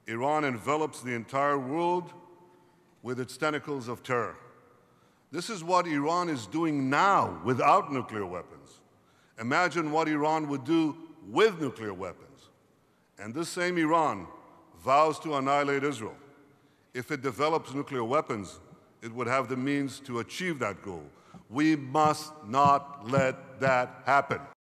Iran envelops the entire world with its tentacles of terror. This is what Iran is doing now without nuclear weapons. Imagine what Iran would do with nuclear weapons. And this same Iran vows to annihilate Israel. If it develops nuclear weapons, it would have the means to achieve that goal. We must not let that happen.